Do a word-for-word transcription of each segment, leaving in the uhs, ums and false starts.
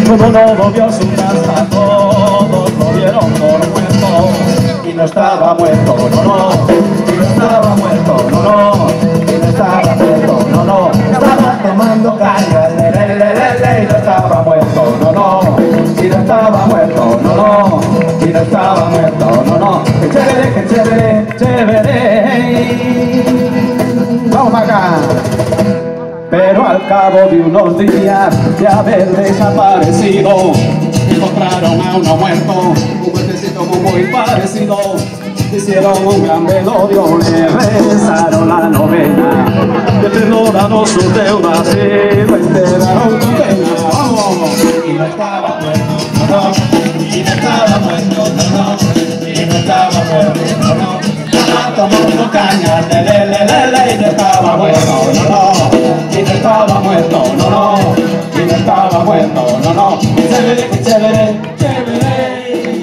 Como no volvió a su casa, todos lo vieron por muerto. Y no estaba muerto, no, no. Y no estaba muerto, no, no. Y no estaba muerto, no, no. Estaba tomando caña, le, le, le, le, le. Y no estaba muerto, no, no. Y no estaba muerto, no, no. Y no estaba muerto, no, no. ¡Qué chévere, qué chévere, chévere! ¡Vamos para acá! Pero al cabo de unos días de haber desaparecido, encontraron a uno muerto, un cuentecito muy parecido. Hicieron un gran velorio, le rezaron la novena, le perdonaron sus deudas y lo enterraron con pena. ¡Vamos! Y no estaba muerto, no, no. Y no estaba muerto, no, no. Y no estaba muerto, no, no. Estaba tomando caña, le, le, le, le, le. Y no estaba muerto, no, no. Y no estaba muerto, no, no. Y no estaba muerto, no, no. Chévere, chévere, chévere.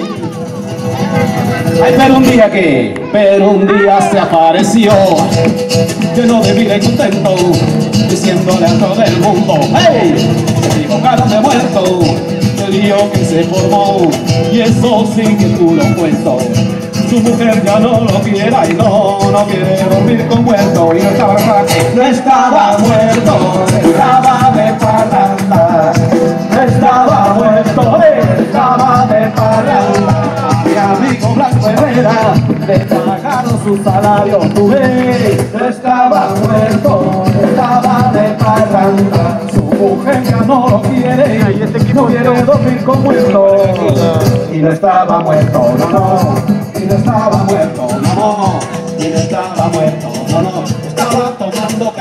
Ay, pero un día que, pero un día se apareció, lleno de vida y contento, diciéndole a todo el mundo: ¡hey! Se equivocaron de muerto, el lío que se formó, y eso sí que tú lo cuento. Su mujer ya no lo quiera y no, no quiere dormir con muerto. Y no estaba, no estaba muerto, estaba de parranda. No estaba muerto, estaba de parranda. Mi amigo Blanco Herrera le pagaron su salario, tú ves. No estaba muerto, estaba de parranda. Su mujer ya no lo quiere y no quiere dormir con muerto. Y no estaba muerto, no, no. Y no estaba muerto, no, no. Y no estaba muerto, no, no. Estaba tomando